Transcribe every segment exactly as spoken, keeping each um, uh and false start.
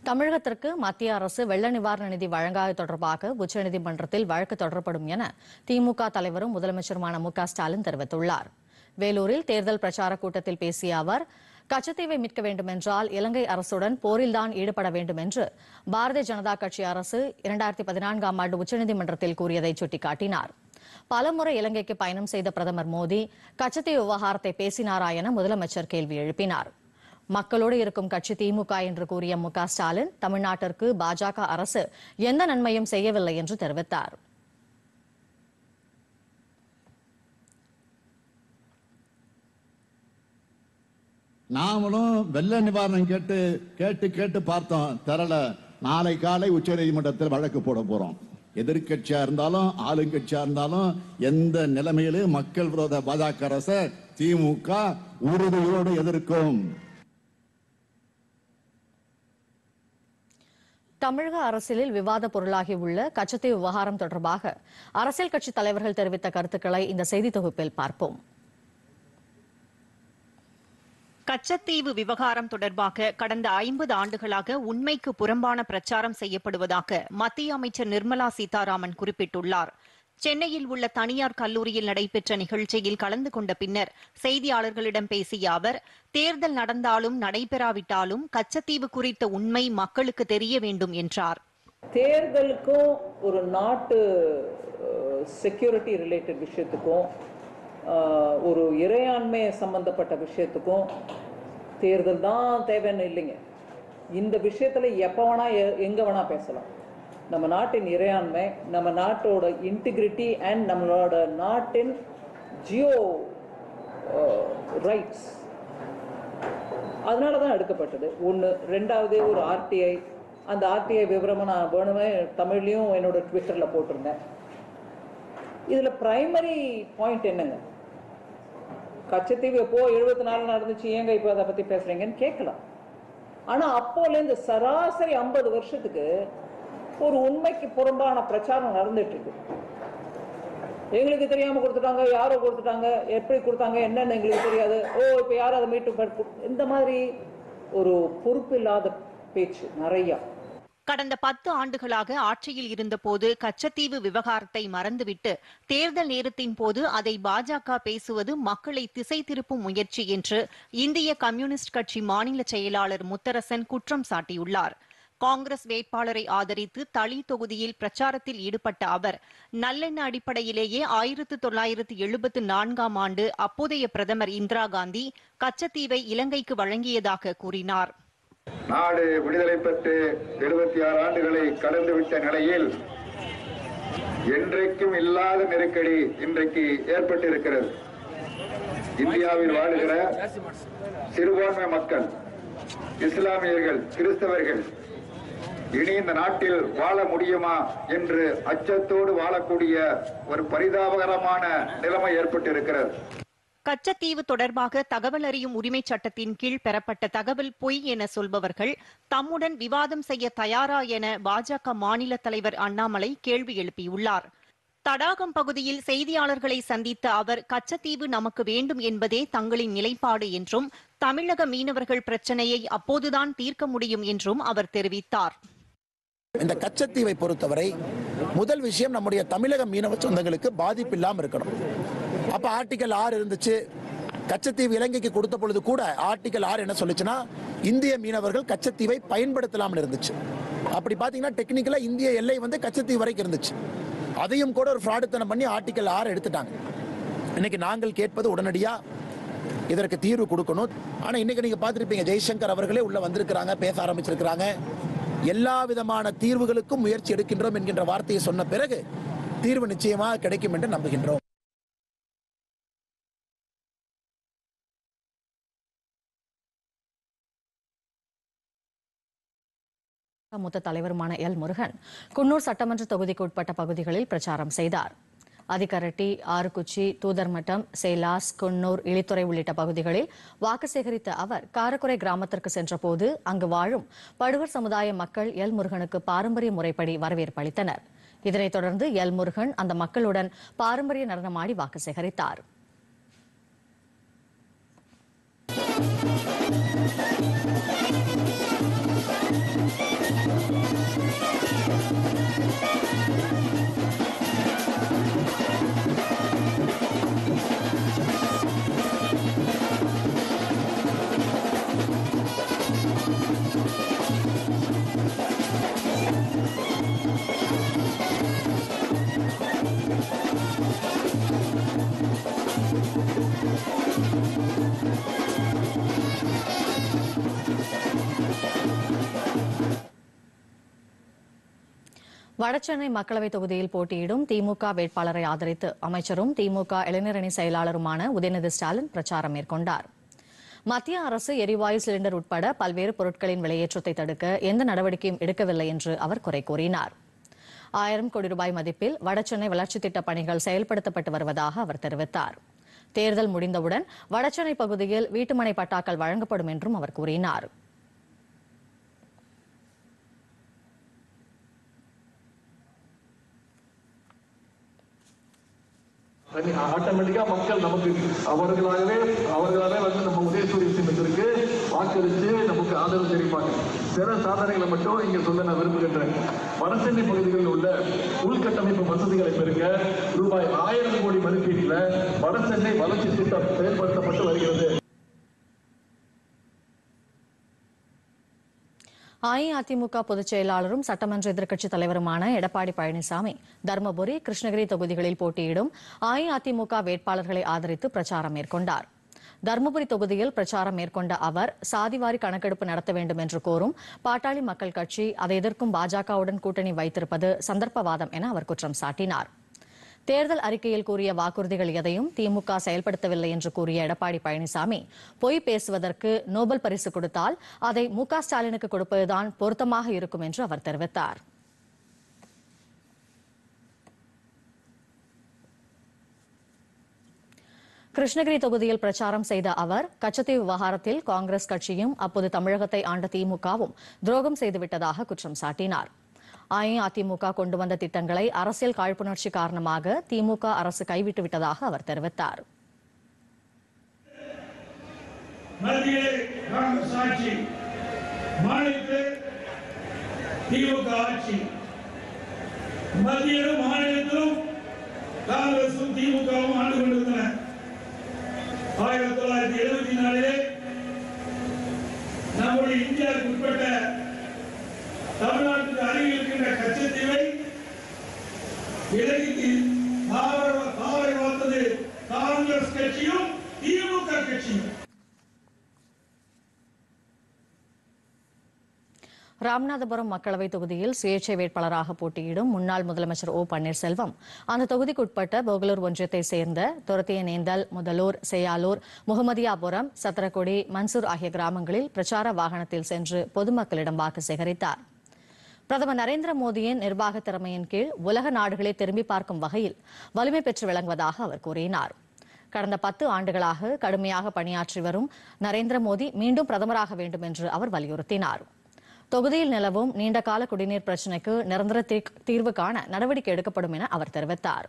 தமிழகத்திற்கு மத்திய அரசு வெள்ள நிவாரண நிதி வழங்காது தொடர்பாக உச்சநீதிமன்றத்தில் வழக்கு தொடரப்படும் என திமுக தலைவரும் முதலமைச்சருமான மு க ஸ்டாலின் தெரிவித்துள்ளார். வேலூரில் தேர்தல் பிரச்சார கூட்டத்தில் பேசிய அவர், கச்சத்தீவை மீட்க வேண்டுமென்றால் இலங்கை அரசுடன் போரில்தான் ஈடுபட வேண்டும் என்று பாரதிய ஜனதா கட்சி அரசு இரண்டாயிரத்தி பதினான்காம் ஆண்டு உச்சநீதிமன்றத்தில் கூறியதை சுட்டிக்காட்டினார். பலமுறை இலங்கைக்கு பயணம் செய்த பிரதமர் மோடி கச்சத்தீவு விவகாரத்தை பேசினாரா என முதலமைச்சர் கேள்வி எழுப்பினார். மக்களோடு இருக்கும் கட்சி திமுக என்று கூறிய மு க ஸ்டாலின், தமிழ்நாட்டிற்கு பாஜக அரசு எந்த நன்மையும் செய்யவில்லை என்று தெரிவித்தார். நாமளும் வெள்ள நிவாரணம் கேட்டு கேட்டு கேட்டு பார்த்தோம், தரல. நாளை காலை உச்ச நீதிமன்றத்தில் வழக்கு போட போறோம். எதிர்கட்சியா இருந்தாலும் ஆளுங்கட்சியா இருந்தாலும் எந்த நிலைமையிலும் மக்கள் விரோத பாஜக அரசை திமுக உறுதியோடு எதிர்க்கும். தமிழக அரசியலில் விவாத பொருளாகி உள்ள கச்சத்தீவு விவகாரம் தொடர்பாக அரசியல் கட்சி தலைவர்கள் தெரிவித்த கருத்துக்களை இந்த செய்தி தொகுப்பில் பார்ப்போம். கச்சத்தீவு விவகாரம் தொடர்பாக கடந்த ஐம்பது ஆண்டுகளாக உண்மைக்கு புறம்பான பிரச்சாரம் செய்யப்படுவதாக மத்திய அமைச்சர் நிர்மலா சீதாராமன் குறிப்பிட்டுள்ளார். சென்னையில் உள்ள தனியார் கல்லூரியில் நடைபெற்ற நிகழ்ச்சியில் கலந்து கொண்ட பின்னர் செய்தியாளர்களிடம் பேசிய அவர், தேர்தல் நடந்தாலும் நடைபெறாவிட்டாலும் கச்சத்தீவு குறித்த உண்மை மக்களுக்கு தெரிய வேண்டும் என்றார். தேர்தலுக்கும் ஒரு நாட்டு செக்யூரிட்டி ரிலேட்டட் விஷயத்துக்கும் ஒரு இறையாண்மை சம்பந்தப்பட்ட விஷயத்துக்கும் தேர்தல் தான் தேவைன்னு இல்லைங்க. இந்த விஷயத்துல எப்ப வேணா எங்க வேணா பேசலாம். நம்ம நாட்டின் இறையாண்மை, நம்ம நாட்டோட இன்டிகிரிட்டி அண்ட் நம்மளோட நாட்டின் ஜியோ ரைட்ஸ் அதனால தான் எடுக்கப்பட்டது. ஒன்று. ரெண்டாவது, ஒரு ஆர்டிஐ. அந்த ஆர்டிஐ விவரமாக நான் வேணுமே தமிழ்லையும் என்னோட ட்விட்டரில் போட்டிருந்தேன். இதில் பிரைமரி பாயிண்ட் என்னங்க, கச்சத்தீவு எப்போ எழுபத்தி நாலு நடந்துச்சு, ஏங்க இப்போ அதை பற்றி பேசுறீங்கன்னு கேட்கலாம். ஆனால் அப்போலேருந்து சராசரி ஐம்பது வருஷத்துக்கு ஒரு உண்மைக்கு புறம்பான பிரச்சாரம் நடந்துட்டு இருக்கு. எங்களுக்கு தெரியாம கொடுத்துட்டாங்க, யாரோ கொடுத்துட்டாங்க, எப்படி கொடுத்தாங்க என்னன்னு எங்களுக்கு தெரியாது, ஓ இப்ப யாரும் அதை மீட்டு, இந்த மாதிரி ஒரு பொறுப்பில்லாத பேச்சு நிறைய. கடந்த பத்து ஆண்டுகளாக ஆட்சியில் இருந்தபோது கச்சத்தீவு விவகாரத்தை மறந்துவிட்டு தேர்தல் நேரத்தின் போது அதை பாஜக பேசுவது மக்களை திசை திருப்பும் முயற்சி என்று இந்திய கம்யூனிஸ்ட் கட்சி மாநில செயலாளர் முத்தரசன் குற்றம் சாட்டியுள்ளார். காங்கிரஸ் வேட்பாளரை ஆதரித்து தளி தொகுதியில் பிரச்சாரத்தில் ஈடுபட்ட அவர், நல்லெண்ண அடிப்படையிலேயே ஆயிரத்து தொள்ளாயிரத்து எழுபத்து நான்காம் ஆண்டு அப்போதைய பிரதமர் இந்திரா காந்தி கச்சத்தீவை இலங்கைக்கு வழங்கியதாக கூறினார். நாடு விடுதலை பெற்று எழுபத்தி ஆறு ஆண்டுகளை கடந்துவிட்ட நிலையில் என்றைக்கும் இல்லாத நெருக்கடி இன்றைக்கு ஏற்பட்டிருக்கிறது. இந்தியாவில் வாழுகிற சிறுபான்மை மக்கள், இஸ்லாமியர்கள், கிறிஸ்தவர்கள் இனி இந்த நாட்டில் வாழ முடியுமா என்று அச்சத்தோடு வாழக்கூடிய ஒரு பரிதாபகரமான நிலைமை ஏற்பட்டிருக்கிறது. கச்சத்தீவு தொடர்பாக தகவல் அறியும் உரிமை சட்டத்தின் கீழ் பெறப்பட்ட தகவல் பொய் என சொல்பவர்கள் தம்முடன் விவாதம் செய்ய தயாரா என பாஜக மாநில தலைவர் அண்ணாமலை கேள்வி எழுப்பியுள்ளார். தடாகம் பகுதியில் செய்தியாளர்களை சந்தித்த அவர், கச்சத்தீவு நமக்கு வேண்டும் என்பதே தங்களின் நிலைப்பாடு என்றும் தமிழக மீனவர்கள் பிரச்சனையை அப்போதுதான் தீர்க்க முடியும் என்றும் அவர் தெரிவித்தார். இந்த கச்சத்தீவை பொறுத்தவரை முதல் விஷயம், நம்முடைய தமிழக மீனவ சொந்தங்களுக்கு பாதிப்பு இல்லாமல் இருக்கணும். அப்ப ஆர்டிகல் ஆறு இருந்துச்சு. கச்சத்தீவு இலங்கைக்கு கொடுத்த பொழுது கூட ஆர்டிகல் ஆறு என்ன சொல்லுச்சுன்னா, இந்திய மீனவர்கள் கச்சத்தீவை பயன்படுத்தலாம்னு இருந்துச்சு. அப்படி பாத்தீங்கன்னா டெக்னிக்கலா இந்திய எல்லை வந்து கச்சத்தீவு வரைக்கும் இருந்துச்சு. அதையும் கூட ஒரு ஃப்ராடுத்தனம் பண்ணி ஆர்டிகல் ஆறு எடுத்துட்டாங்க. இன்னைக்கு நாங்கள் கேட்பது உடனடியா இதற்கு தீர்வு கொடுக்கணும். ஆனா இன்னைக்கு நீங்க பார்த்திருப்பீங்க, ஜெய்சங்கர் அவர்களே உள்ள வந்திருக்கிறாங்க, பேச ஆரம்பிச்சிருக்கிறாங்க. எல்லா விதமான தீர்வுகளுக்கும் முயற்சி எடுக்கின்றோம் என்கின்ற வார்த்தையை சொன்ன பிறகு தீர்வு நிச்சயமாக கிடைக்கும் என்று நம்புகின்றோம். மூத்த தலைவருமான எல் முருகன் குன்னூர் சட்டமன்ற தொகுதிக்கு உட்பட்ட பகுதிகளில் பிரச்சாரம் செய்தார். அதிகரட்டி, ஆறுகுச்சி, தூதர்மட்டம், சேலாஸ், குன்னூர், இளித்துறை உள்ளிட்ட பகுதிகளில் வாக்கு சேகரித்த அவர் காரக்குறை கிராமத்திற்கு சென்றபோது அங்கு வாழும் படுவர் சமுதாய மக்கள் எல் முருகனுக்கு பாரம்பரிய முறைப்படி வரவேற்பு அளித்தனர். இதனைத் தொடர்ந்து எல் முருகன் அந்த மக்களுடன் பாரம்பரிய நடனமாடி வாக்கு சேகரித்தார். Thank you. வடசென்னை மக்களவைத் தொகுதியில் போட்டியிடும் திமுக வேட்பாளரை ஆதரித்து அமைச்சரும் திமுக இளைஞரணி செயலாளருமான உதயநிதி ஸ்டாலின் பிரச்சாரம் மேற்கொண்டார். மத்திய அரசு எரிவாயு சிலிண்டர் உட்பட பல்வேறு பொருட்களின் விலையேற்றத்தை தடுக்க எந்த நடவடிக்கையும் எடுக்கவில்லை என்று அவர் குறை கூறினார். ஆயிரம் கோடி ரூபாய் மதிப்பில் வடசென்னை வளர்ச்சித் திட்டப் பணிகள் செயல்படுத்தப்பட்டு வருவதாக அவர் தெரிவித்தார். தேர்தல் முடிந்தவுடன் வடசென்னை பகுதியில் வீட்டுமனை பட்டாக்கள் வழங்கப்படும் என்றும் அவர் கூறினார். ஆட்டோமேட்டிக்கா மக்கள் நமக்கு அவர்களாகவே அவர்களாகவே வந்து நம்ம உதயசூரிய சின்னத்திற்கு வாக்களித்து நமக்கு ஆதரவு தெரிவிப்பாங்க. சில சாதனைகளை மட்டும் இங்க சொல்ல நான் விரும்புகின்றேன். வடசென்னை பகுதிகளில் உள்ள உள்கட்டமைப்பு வசதிகளை பெருக்க ரூபாய் ஆயிரம் கோடி மதிப்பீட்டில் வடசென்னை வளர்ச்சி திட்டம் செயல்படுத்தப்பட்டு வருகிறது. அஇஅதிமுக பொதுச் செயலாளரும் சட்டமன்ற எதிர்க்கட்சித் தலைவருமான எடப்பாடி பழனிசாமி தருமபுரி, கிருஷ்ணகிரி தொகுதிகளில் போட்டியிடும் அஇஅதிமுக வேட்பாளர்களை ஆதரித்து பிரச்சாரம் மேற்கொண்டார். தருமபுரி தொகுதியில் பிரச்சாரம் மேற்கொண்ட அவர் சாதிவாரி கணக்கெடுப்பு நடத்த வேண்டும் என்று கோரும் பாட்டாளி மக்கள் கட்சி அதை எதிர்க்கும் பாஜகவுடன் கூட்டணி வைத்திருப்பது சந்தர்ப்பவாதம் என அவர் குற்றம் சாட்டினார். தேர்தல் அறிக்கையில் கூறிய வாக்குறுதிகள் எதையும் திமுக செயல்படுத்தவில்லை என்று கூறிய எடப்பாடி பழனிசாமி பொய் பேசுவதற்கு நோபல் பரிசு கொடுத்தால் அதை மு க ஸ்டாலினுக்கு கொடுப்பதுதான் பொருத்தமாக இருக்கும் என்று அவர் தெரிவித்தார். கிருஷ்ணகிரி தொகுதியில் பிரச்சாரம் செய்த அவர் கச்சத்தீவு விவகாரத்தில் காங்கிரஸ் கட்சியும் அப்போது தமிழகத்தை ஆண்ட திமுகவும் துரோகம் செய்துவிட்டதாக குற்றம் சாட்டினார். அஇஅதிமுக கொண்டு வந்த திட்டங்களை அரசியல் காழ்ப்புணர்ச்சி காரணமாக திமுக அரசு கைவிட்டு விட்டதாக அவர் தெரிவித்தார். மத்தியிலும் மாநிலத்திலும் காங்கிரசும் திமுகவும் ஆண்டு கொண்டிருந்தன. ஆயிரத்தி தொள்ளாயிரத்தி எழுபத்தி நாலிலே நம்முடைய இந்தியாவுக்கு உட்பட்ட தமிழ்நாட்டுக்கு அருகில் இருக்கின்ற கச்சத்தீவை விலகி காவலை பார்த்தது காங்கிரஸ் கட்சியும் திமுக கட்சியும். ராமநாதபுரம் மக்களவைத் தொகுதியில் சுயேட்சை வேட்பாளராக போட்டியிடும் முன்னாள் முதலமைச்சர் ஓ பன்னீர்செல்வம் அந்த தொகுதிக்குட்பட்ட போகலூர் ஒன்றியத்தைச் சேர்ந்த தொரத்தியநேந்தல், முதலூர், செய்யாலூர், முகமதியாபுரம், சத்திரக்குடி, மன்சூர் ஆகிய கிராமங்களில் பிரச்சார வாகனத்தில் சென்று பொதுமக்களிடம் வாக்கு சேகரித்தார். பிரதமர் நரேந்திர மோடியின் நிர்வாக திறமையின் கீழ் உலக நாடுகளை திரும்பி பார்க்கும் வகையில் வலிமை பெற்று விளங்குவதாக அவர் கூறினார். கடந்த பத்து ஆண்டுகளாக கடுமையாக பணியாற்றி வரும் நரேந்திர மோடி மீண்டும் பிரதமராக வேண்டும் என்று அவர் வலியுறுத்தினார். தொகுதியில் நிலவும் நீண்டகால குடிநீர் பிரச்சினைக்கு நிரந்தர தீர்வு காண நடவடிக்கை எடுக்கப்படும் என அவர் தெரிவித்தார்.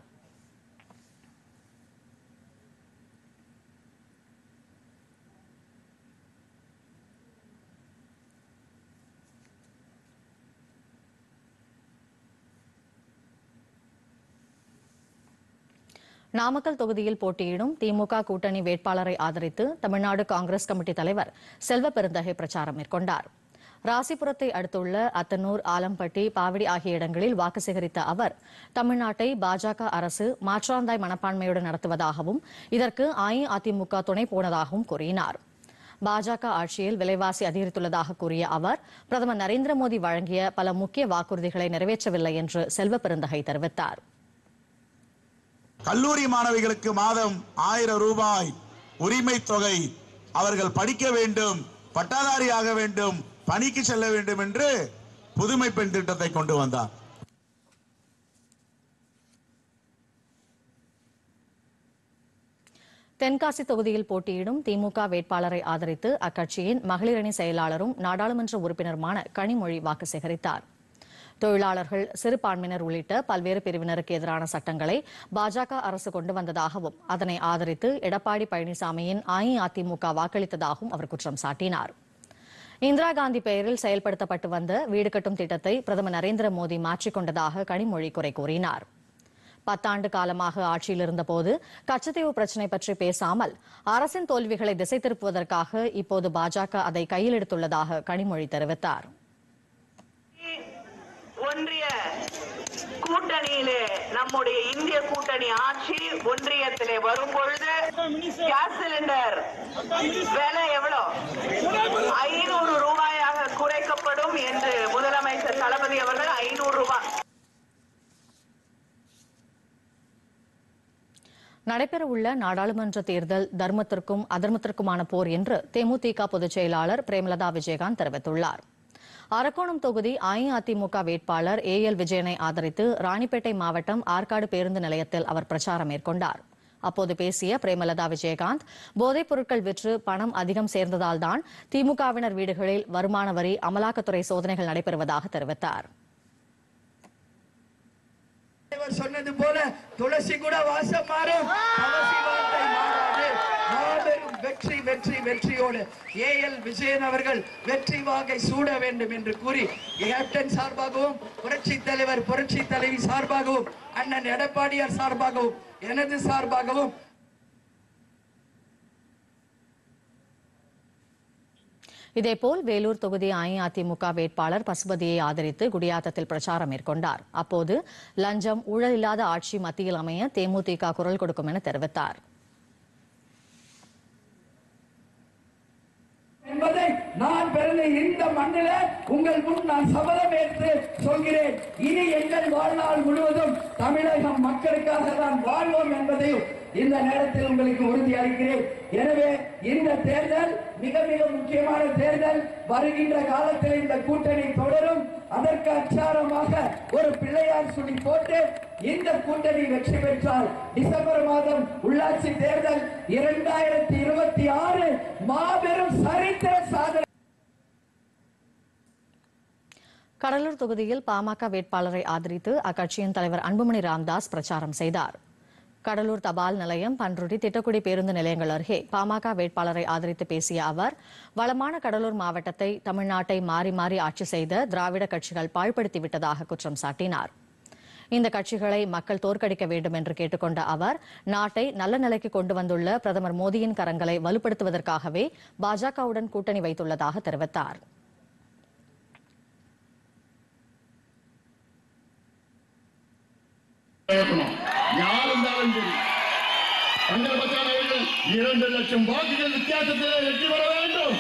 நாமக்கல் தொகுதியில் போட்டியிடும் திமுக கூட்டணி வேட்பாளரை ஆதரித்து தமிழ்நாடு காங்கிரஸ் கமிட்டி தலைவர் செல்வ பெருந்தகை பிரச்சாரம் மேற்கொண்டார். ராசிபுரத்தை அடுத்துள்ள அத்தனூர், ஆலம்பட்டி, பாவடி ஆகிய இடங்களில் வாக்கு சேகரித்த அவர் தமிழ்நாட்டை பாஜக அரசு மாற்றாந்தாய் மனப்பான்மையுடன் நடத்துவதாகவும் இதற்கு அஇஅதிமுக துணை போனதாகவும் கூறினார். பாஜக ஆட்சியில் விலைவாசி அதிகரித்துள்ளதாக கூறிய அவர் பிரதமர் நரேந்திர மோடி வழங்கிய பல முக்கிய வாக்குறுதிகளை நிறைவேற்றவில்லை என்று செல்வ பெருந்தகை தெரிவித்தார். கல்லூரி மாணவிகளுக்கு மாதம் ஆயிரம் ரூபாய் உரிமை தொகை, அவர்கள் படிக்க வேண்டும், பட்டாதாரியாக வேண்டும், பணிக்கு செல்ல வேண்டும் என்று புதுமை பெண் திட்டத்தை கொண்டு வந்தார். தென்காசி தொகுதியில் போட்டியிடும் திமுக வேட்பாளரை ஆதரித்து அக்கட்சியின் மகளிரணி செயலாளரும் நாடாளுமன்ற உறுப்பினருமான கனிமொழி வாக்கு சேகரித்தார். தொழிலாளர்கள், சிறுபான்மையினர் உள்ளிட்ட பல்வேறு பிரிவினருக்கு எதிரான சட்டங்களை பாஜக அரசு கொண்டு வந்ததாகவும் அதனை ஆதரித்து எடப்பாடி பழனிசாமியின் அஇஅதிமுக வாக்களித்ததாகவும் அவர் குற்றம் சாட்டினார். இந்திரா காந்தி பெயரில் செயல்படுத்தப்பட்டு வந்த வீடு கட்டும் திட்டத்தை பிரதமர் நரேந்திர மோடி மாற்றிக் கொண்டதாக கனிமொழி குறை கூறினார். பத்தாண்டு காலமாக ஆட்சியில் இருந்தபோது கச்சத்தீவு பிரச்சினை பற்றி பேசாமல் அரசின் தோல்விகளை திசை திருப்புவதற்காக இப்போது பாஜக அதை கையில் எடுத்துள்ளதாக கனிமொழி தெரிவித்தார். ஒன்றிய கூட்டணியிலே நம்முடைய இந்திய கூட்டணி ஆட்சி ஒன்றியத்திலே வரும் பொழுது கேஸ் சிலிண்டர் விலை எவ்வளவு ஐநூறு ரூபாயாக குறைக்கப்படும் என்று முதலமைச்சர் தளபதி அவர்கள் ஐநூறு ரூபாய் நடைபெறவுள்ள நாடாளுமன்ற தேர்தல் தர்மத்திற்கும் அதர்மத்திற்குமான போர் என்று தேமுதிக பொதுச் செயலாளர் பிரேமலதா விஜயகாந்த் தெரிவித்துள்ளார். அரக்கோணம் தொகுதி அஇஅதிமுக வேட்பாளர் ஏ எல் விஜயனை ஆதரித்து ராணிப்பேட்டை மாவட்டம் ஆற்காடு பேருந்து நிலையத்தில் அவர் பிரச்சாரம் மேற்கொண்டார். அப்போது பேசிய பிரேமலதா விஜயகாந்த், போதைப் பொருட்கள் விற்று பணம் அதிகம் சேர்ந்ததால்தான் திமுகவினர் வீடுகளில் வருமான வரி அமலாக்கத்துறை சோதனைகள் நடைபெறுவதாக தெரிவித்தார். சொன்னது போல துளசி கூட வாசம் மாறும், மாபெரும் வெற்றி வெற்றி வெற்றியோடு ஏ எல் விஜயன் அவர்கள் வெற்றி வாகை சூட வேண்டும் என்று கூறி கேப்டன் சார்பாகவும் புரட்சி தலைவர் புரட்சி தலைவி சார்பாகவும் அண்ணன் எடப்பாடியார் சார்பாகவும் எனது சார்பாகவும் இதேபோல் வேலூர் தொகுதி அஇஅதிமுக வேட்பாளர் பசுபதியை ஆதரித்து குடியாத்தத்தில் பிரச்சாரம் மேற்கொண்டார். அப்போது லஞ்சம், ஊழல் இல்லாத ஆட்சி மத்தியில் அமைய தேமுதிக குரல் கொடுக்கும் என தெரிவித்தார். என்பதை நான் பிறந்த இந்த மண்ணில உங்கள் முன் நான் சபதம் ஏற்று சொல்கிறேன். இனி எங்கள் வாழ்நாள் முழுவதும் தமிழகம் மக்களுக்காக தான் வாழ்வோம் என்பதையும் இந்த நேரத்தில் உங்களுக்கு உறுதி அளிக்கிறேன். எனவே இந்த தேர்தல் மிக மிக முக்கியமான தேர்தல். வருகின்ற காலத்தில் இந்த கூட்டணி தொடரும். அதற்கு அச்சாரமாக ஒரு பிள்ளையார் சுழி போட்டு இந்த கூட்டணி வெற்றி பெற்றால் டிசம்பர் மாதம் உள்ளாட்சி தேர்தல் இரண்டாயிரத்தி இருபத்தி ஆறு மாபெரும் சரித்திர சாதனை. கடலூர் தொகுதியில் பாமக வேட்பாளரை ஆதரித்து அக்கட்சியின் தலைவர் அன்புமணி ராமதாஸ் பிரச்சாரம் செய்தார். கடலூர் தபால் நிலையம், பன்ருட்டி, திட்டக்குடி பேருந்து நிலையங்கள் அருகே பாமக வேட்பாளரை ஆதரித்து பேசிய அவர், வளமான கடலூர் மாவட்டத்தை, தமிழ்நாட்டை மாறி மாறி ஆட்சி செய்த திராவிட கட்சிகள் பாழ்படுத்திவிட்டதாக குற்றம் சாட்டினார். இந்த கட்சிகளை மக்கள் தோற்கடிக்க வேண்டும் என்று கேட்டுக்கொண்ட அவர், நாட்டை நல்ல நிலைக்கு கொண்டு வந்துள்ள பிரதமர் மோடியின் கரங்களை வலுப்படுத்துவதற்காகவே பாஜகவுடன் கூட்டணி வைத்துள்ளதாக தெரிவித்தார். யார் இருந்தாலும் சரி, இரண்டு லட்சம் வாக்குகள் வித்தியாசத்திலே வெற்றி பெற வேண்டும்.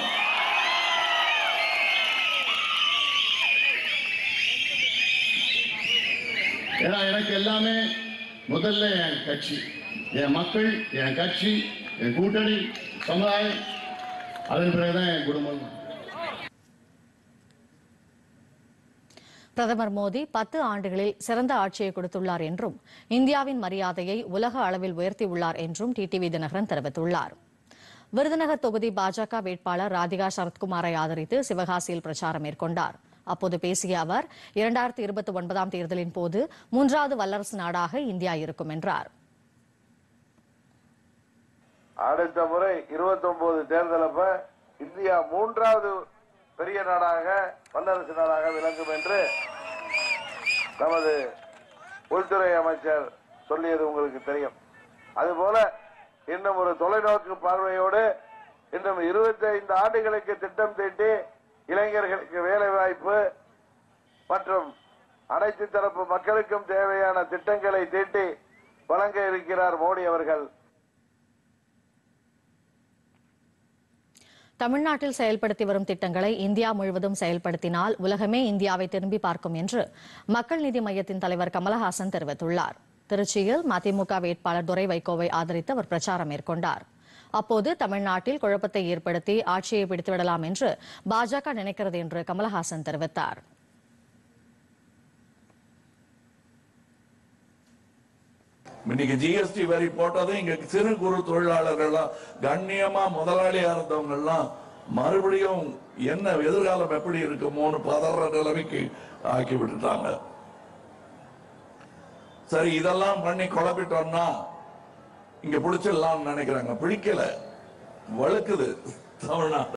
ஏன்னா எனக்கு எல்லாமே முதல்ல என் கட்சி, என் மக்கள், என் கட்சி, என் கூட்டணி, சமுதாயம், அதன் பிறகுதான் என் குடும்பம். பிரதமர் மோடி பத்து ஆண்டுகளில் சிறந்த ஆட்சியை கொடுத்துள்ளார் என்றும் இந்தியாவின் மரியாதையை உலக அளவில் உயர்த்தியுள்ளார் என்றும் டிடிவி தினகரன் தெரிவித்துள்ளார். விருதுநகர் தொகுதி பாஜக வேட்பாளர் ராதிகா சரத்குமாரை ஆதரித்து சிவகாசியில் பிரச்சாரம் மேற்கொண்டார். அப்போது பேசிய அவர், இரண்டாயிரத்தி இருபத்தி ஒன்பதாம் தேர்தலின் போது மூன்றாவது வல்லரசு நாடாக இந்தியா இருக்கும் என்றார். அடுத்த முறை இருபத்தி ஒன்பது தேர்தல் அப்ப இந்தியா மூன்றாவது பெரிய நாடாக, வல்லரசு நாடாக விளங்கும் என்று நமது உள்துறை அமைச்சர் சொல்லியது உங்களுக்கு தெரியும். அதுபோல இன்னும் ஒரு தொலைநோக்கு பார்வையோடு இன்னும் இருபத்தி ஐந்து ஆண்டுகளுக்கு திட்டம் தீட்டி இளைஞர்களுக்கு வேலை வாய்ப்பு மற்றும் அனைத்து தரப்பு மக்களுக்கும் தேவையான திட்டங்களை தீட்டி வழங்க இருக்கிறார் மோடி அவர்கள். தமிழ்நாட்டில் செயல்படுத்தி வரும் திட்டங்களை இந்தியா முழுவதும் செயல்படுத்தினால் உலகமே இந்தியாவை திரும்பி பார்க்கும் என்று மக்கள் நீதி மய்யத்தின் தலைவர் கமலஹாசன் தெரிவித்துள்ளார். திருச்சியில் மதிமுக வேட்பாளர் துரை வைகோவை ஆதரித்து அவர் பிரச்சாரம் மேற்கொண்டார். அப்போது தமிழ்நாட்டில் குழப்பத்தை ஏற்படுத்தி ஆட்சியை பிடித்துவிடலாம் என்று பாஜக நினைக்கிறது என்று கமலஹாசன் தெரிவித்தார். இன்னைக்கு ஜிஎஸ்டி வரி போட்டதும் இங்க சிறு குறு தொழிலாளர்கள் கண்ணியமா முதலாளியா இருந்தவங்க எல்லாம் மறுபடியும் என்ன எதிர்காலம் எப்படி இருக்குமோன்னு பதற நிலைமைக்கு ஆக்கி விட்டுட்டாங்க. சரி, இதெல்லாம் பண்ணி குழப்பிட்டோம்னா இங்க பிடிச்சிடலாம்னு நினைக்கிறாங்க. பிடிக்கல, வழுக்குது தமிழ்நாடு.